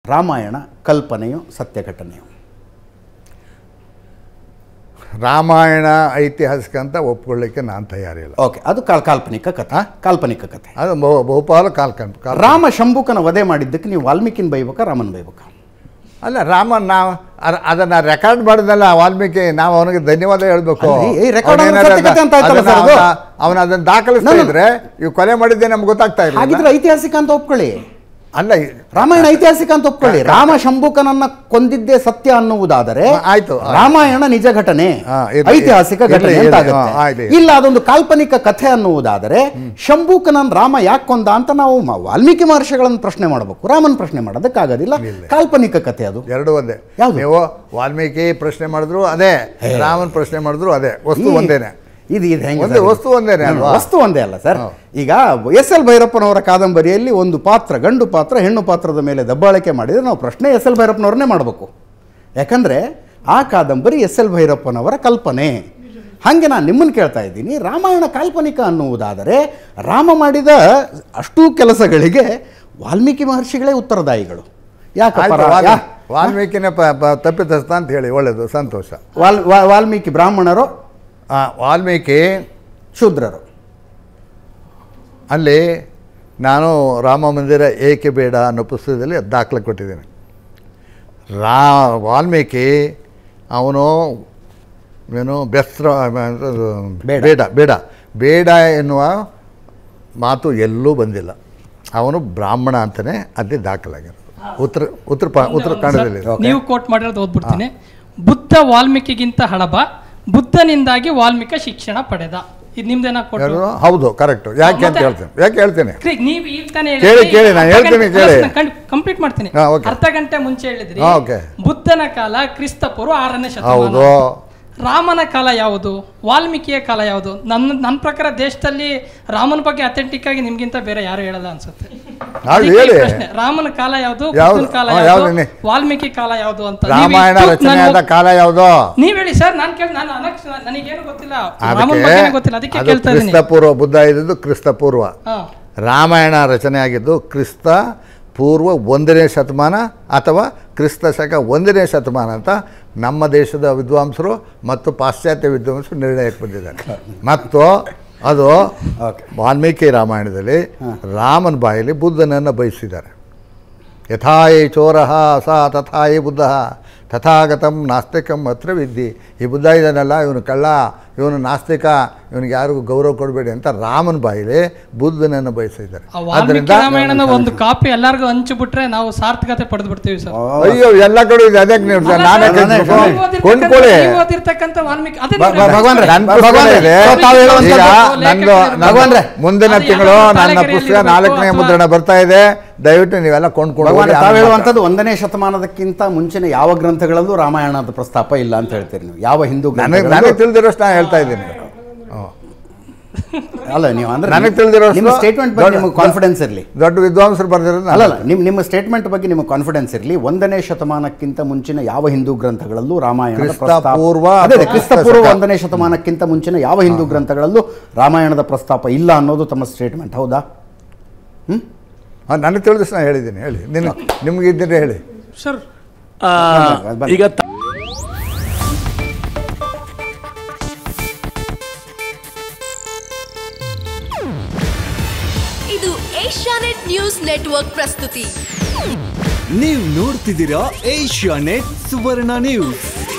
ರಾಮಾಯಣ ಕಲ್ಪನೆಯು ಸತ್ಯ ಘಟನೆಯು? ರಾಮಾಯಣ ಐತಿಹಾಸಿಕ ಅಂತ ಒಪ್ಕೊಳ್ಳಿಕ್ಕೆ ನಾನು ತಯಾರಿಲ್ಲ. ಓಕೆ, ಅದು ಕಾಲ್ಪನಿಕ ಕಥೆ. ಕಾಲ್ಪನಿಕ ಕಥೆ ಅದು ಬಹುಪಾಲು ಕಾಲ್ಪನಿಕ. ರಾಮ ಶಂಭುಕನ ವಧೆ ಮಾಡಿದ್ದಕ್ಕೆ ನೀವು ವಾಲ್ಮೀಕಿನ ಬೈಬೇಕಾ ರಾಮನ ಬೈಬೇಕಾ? ಅಲ್ಲ, ರಾಮನ್ ನಾವು ಅದನ್ನು ರೆಕಾರ್ಡ್ ಮಾಡಿದ್ನಲ್ಲ ವಾಲ್ಮೀಕಿ, ನಾವು ಅವನಿಗೆ ಧನ್ಯವಾದ ಹೇಳ್ಬೇಕು. ಅವನು ಅದನ್ನು ದಾಖಲಿಸ್ತಾ ಇದ್ರೆ ಇವು ಕೊಲೆ ಮಾಡಿದ್ದೆ ನಮ್ಗೆ ಗೊತ್ತಾಗ್ತಾ ಇಲ್ಲ. ಹಾಗಿದ್ರೆ ಐತಿಹಾಸಿಕ ಅಂತ ಒಪ್ಕೊಳ್ಳಿ. ಅಲ್ಲ, ರಾಮಾಯಣ ಐತಿಹಾಸಿಕ ಅಂತ ಒಪ್ಕೊಳ್ಳಿ. ರಾಮ ಶಂಭುಕನನ್ನ ಕೊಂದಿದ್ದೇ ಸತ್ಯ ಅನ್ನುವುದಾದರೆ ಆಯ್ತು, ರಾಮಾಯಣ ನಿಜ ಘಟನೆ, ಐತಿಹಾಸಿಕ ಘಟನೆ ಅಂತಾಗುತ್ತೆ. ಇಲ್ಲ, ಅದೊಂದು ಕಾಲ್ಪನಿಕ ಕಥೆ ಅನ್ನುವುದಾದರೆ ಶಂಭುಕನನ್ನ ರಾಮ ಯಾಕೆ ಕೊಂದ ಅಂತ ನಾವು ವಾಲ್ಮೀಕಿ ಮಹರ್ಷಿಗಳನ್ನು ಪ್ರಶ್ನೆ ಮಾಡಬೇಕು, ರಾಮನ್ ಪ್ರಶ್ನೆ ಮಾಡೋದಕ್ಕಾಗೋದಿಲ್ಲ. ಕಾಲ್ಪನಿಕ ಕಥೆ ಅದು ಎರಡು ಒಂದೇ. ನೀವು ವಾಲ್ಮೀಕಿ ಪ್ರಶ್ನೆ ಮಾಡಿದ್ರು ಅದೇ, ರಾಮನ್ ಪ್ರಶ್ನೆ ಮಾಡಿದ್ರು ಅದೇ, ವಸ್ತು ಒಂದೇನೆ. ಇದು ಹೆಂಗೆ ವಸ್ತು ಒಂದೇನೆ? ವಸ್ತು ಒಂದೇ ಅಲ್ಲ ಸರ್. ಈಗ ಎಸ್.ಎಲ್. ಭೈರಪ್ಪನವರ ಕಾದಂಬರಿಯಲ್ಲಿ ಒಂದು ಪಾತ್ರ, ಗಂಡು ಪಾತ್ರ ಹೆಣ್ಣು ಪಾತ್ರದ ಮೇಲೆ ದಬ್ಬಾಳಿಕೆ ಮಾಡಿದರೆ ನಾವು ಪ್ರಶ್ನೆ ಎಸ್.ಎಲ್. ಭೈರಪ್ಪನವ್ರನ್ನೇ ಮಾಡಬೇಕು. ಯಾಕಂದರೆ ಆ ಕಾದಂಬರಿ ಎಸ್.ಎಲ್. ಭೈರಪ್ಪನವರ ಕಲ್ಪನೆ. ಹಾಗೆ ನಾನು ನಿಮ್ಮನ್ನು ಕೇಳ್ತಾ ಇದ್ದೀನಿ, ರಾಮಾಯಣ ಕಾಲ್ಪನಿಕ ಅನ್ನುವುದಾದರೆ ರಾಮ ಮಾಡಿದ ಅಷ್ಟೂ ಕೆಲಸಗಳಿಗೆ ವಾಲ್ಮೀಕಿ ಮಹರ್ಷಿಗಳೇ ಉತ್ತರದಾಯಿಗಳು. ಯಾಕೆ ವಾಲ್ಮೀಕಿನ ತಪ್ಪಿತಸ್ಥ ಅಂತ ಹೇಳಿ, ಒಳ್ಳೆಯದು, ಸಂತೋಷ. ವಾಲ್ಮೀಕಿ ಬ್ರಾಹ್ಮಣರು, ವಾಲ್ಮೀಕಿ ಶೂದ್ರರು. ಅಲ್ಲಿ ನಾನು ರಾಮ ಮಂದಿರ ಏಕೆ ಬೇಡ ಅನ್ನೋ ಪುಸ್ತಕದಲ್ಲಿ ದಾಖಲೆ ಕೊಟ್ಟಿದ್ದೇನೆ. ವಾಲ್ಮೀಕಿ ಅವನು ಏನು ಬೇಡ ಬೇಡ ಬೇಡ ಎನ್ನುವ ಮಾತು ಎಲ್ಲೂ ಬಂದಿಲ್ಲ. ಅವನು ಬ್ರಾಹ್ಮಣ ಅಂತಲೇ ಅದೇ ದಾಖಲಾಗಿರೋದು. ಉತ್ತರ ಕನ್ನಡದಲ್ಲಿ ನೀವು ಕೋಟ್ ಮಾಡಿರೋದು ಓದ್ಬಿಡ್ತೀನಿ. ಬುದ್ಧ ವಾಲ್ಮೀಕಿಗಿಂತ ಹಳಬ, ಬುದ್ಧನಿಂದಾಗಿ ವಾಲ್ಮೀಕ ಶಿಕ್ಷಣ ಪಡೆದ. ಇದು ನಿಮ್ದೇನಾ? ಹೌದು, ಕರೆಕ್ಟ್. ಯಾಕೆ ಅಂತ ಹೇಳ್ತೇನೆ. ನೀವು ಈಗ ತಾನೇ ಕೇಳಿ, ನಾನು ಹೇಳ್ತೀನಿ, ಕೇಳಿ, ಕಂಪ್ಲೀಟ್ ಮಾಡ್ತೀನಿ. ಅರ್ಧ ಗಂಟೆ ಮುಂಚೆ ಹೇಳಿದ್ರಿ ಬುದ್ಧನ ಕಾಲ ಕ್ರಿಸ್ತ ಪೂರ್ವ 6ನೇ ಶತಮಾನ. ರಾಮನ ಕಾಲ ಯಾವುದು, ವಾಲ್ಮೀಕಿಯ ಕಾಲ ಯಾವುದು? ನನ್ನ ಪ್ರಕಾರ ದೇಶದಲ್ಲಿ ರಾಮನ ಬಗ್ಗೆ ಅಥೆಂಟಿಕ್ ಆಗಿ ನಿಮ್ಗಿಂತ ಬೇರೆ ಯಾರು ಹೇಳಲ್ಲ ಅನ್ಸುತ್ತೆ. ರಾಮನ ಕಾಲ ಯಾವುದು, ಬುದ್ಧನ ಕಾಲ ಯಾವುದು, ವಾಲ್ಮೀಕಿ ಕಾಲ ಯಾವುದು ಅಂತ ರಾಮಾಯಣ ರಚನೆಯಾದ ಕಾಲ ಯಾವುದು ನೀವ್ ಹೇಳಿ ಸರ್. ನನಗೇನು ಗೊತ್ತಿಲ್ಲ, ರಾಮನ ಬಗ್ಗೆ ಗೊತ್ತಿಲ್ಲ, ಅದಕ್ಕೆ ಕೇಳ್ತಾ ಇದ್ದೀನಿ. ಕ್ರಿಸ್ತ ಪೂರ್ವ, ಬುದ್ಧ ಇದ್ದಿದ್ದು ಕ್ರಿಸ್ತ ಪೂರ್ವ. ರಾಮಾಯಣ ರಚನೆ ಆಗಿದ್ದು ಕ್ರಿಸ್ತ ಪೂರ್ವ 1ನೇ ಶತಮಾನ ಅಥವಾ ಕ್ರಿಸ್ತ ಶಕ 1ನೇ ಶತಮಾನ ಅಂತ ನಮ್ಮ ದೇಶದ ವಿದ್ವಾಂಸರು ಮತ್ತು ಪಾಶ್ಚಾತ್ಯ ವಿದ್ವಾಂಸರು ನಿರ್ಣಯಕ್ಕೆ ಬಂದಿದ್ದಾರೆ. ಮತ್ತು ಅದು ವಾಲ್ಮೀಕಿ ರಾಮಾಯಣದಲ್ಲಿ ರಾಮನ ಬಾಯಲ್ಲಿ ಬುದ್ಧನನ್ನು ಬಯಸಿದ್ದಾರೆ. ಯಥಾಯೇ ಚೋರಃ ಸ ತಥಾಯೇ ಬುದ್ಧ ತಥಾಗತಂ ನಾಸ್ತಿಕಂ ಅತ್ರ ವಿದ್ಯೆ. ಈ ಬುದ್ಧ ಇದನ್ನೆಲ್ಲ, ಇವನು ಕಳ್ಳ, ಇವನು ನಾಸ್ತಿಕ, ಇವನಿಗೆ ಯಾರಿಗೂ ಗೌರವ ಕೊಡಬೇಡಿ ಅಂತ ರಾಮನ ಬಾಯಿಲೆ ಬುದ್ಧನನ್ನು ಬಯಸಿದ್ದಾರೆ. ಅದರಿಂದ ರಾಮಾಯಣನ ಒಂದು ಕಾಪಿ ಎಲ್ಲರಿಗೂ ಹಂಚಿಬಿಟ್ರೆ ನಾವು ಸಾರ್ಥಕತೆ ಪಡೆದು ಬಿಡ್ತೀವಿ ಸರ್. ಅಯ್ಯೋ, ಎಲ್ಲ ಕಡೆ ಇದೆ, ಅದಕ್ಕೆ ನೀವು ನಾನೇ ಕೊಂಡ್ಕೊಳ್ಳಿ. ಮುಂದಿನ ತಿಂಗಳು ನನ್ನ ಪುಸ್ತಕ 4ನೇ ಮುದ್ರಣ ಬರ್ತಾ ಇದೆ. ದಯವಿಟ್ಟು ನೀವೆಲ್ಲ ಕೊಂಡ್ಕೊಂಡು. ತಾವು ಹೇಳುವಂಥದ್ದು 1ನೇ ಶತಮಾನದಕ್ಕಿಂತ ಮುಂಚಿನ ಯಾವ ಗ್ರಂಥಗಳಲ್ಲೂ ರಾಮಾಯಣದ ಪ್ರಸ್ತಾಪ ಇಲ್ಲ ಅಂತ ಹೇಳ್ತೀರಿ ನೀವು? ಯಾವ ಹಿಂದೂ ನನಗೆ ತಿಳಿದಿರೋಷ್ಟು ನಾನು ಹೇಳ್ತಾ ಇದ್ದೀನಿ. ಅಲ್ಲ, ನೀವು ಅಂದ್ರೆ ನನಗೆ ತಿಳಿದಿರೋಷ್ಟು ನಿಮ್ಮ ಸ್ಟೇಟ್ಮೆಂಟ್ ಬಗ್ಗೆ ನಿಮಗೆ ಕಾನ್ಫಿಡೆನ್ಸ್ ಇರಲಿ. ದೊಡ್ಡ ವಿದ್ವಾಂಸರು ಬರೆದಿರೋದು ಅಲ್ಲ, ನಿಮ್ಮ ಸ್ಟೇಟ್ಮೆಂಟ್ ಬಗ್ಗೆ ನಿಮಗೆ ಕಾನ್ಫಿಡೆನ್ಸ್ ಇರಲಿ. 1ನೇ ಶತಮಾನಕ್ಕಿಂತ ಮುಂಚಿನ ಯಾವ ಹಿಂದೂ ಗ್ರಂಥಗಳಲ್ಲೂ ರಾಮಾಯಣದ ಪ್ರಸ್ತಾಪ, ಕ್ರಿಸ್ತ ಪೂರ್ವ 1ನೇ ಶತಮಾನಕ್ಕಿಂತ ಮುಂಚಿನ ಯಾವ ಹಿಂದೂ ಗ್ರಂಥಗಳಲ್ಲೂ ರಾಮಾಯಣದ ಪ್ರಸ್ತಾಪ ಇಲ್ಲ ಅನ್ನೋದು ತಮ್ಮ ಸ್ಟೇಟ್ಮೆಂಟ್, ಹೌದಾ? ನನಗೆ ತಿಳಿದಷ್ಟು ನಾನು ಹೇಳಿದ್ದೀನಿ. ಹೇಳಿ, ನಿಮ್ಗೆ ಇದ್ದರೆ ಹೇಳಿ ಸರ್. ಈಗ ಇದು ಏಷ್ಯಾನೆಟ್ ನ್ಯೂಸ್ ನೆಟ್ವರ್ಕ್ ಪ್ರಸ್ತುತಿ. ನೀವು ನೋಡ್ತಿದ್ದೀರಾ ಏಷ್ಯಾನೆಟ್ ಸುವರ್ಣ ನ್ಯೂಸ್.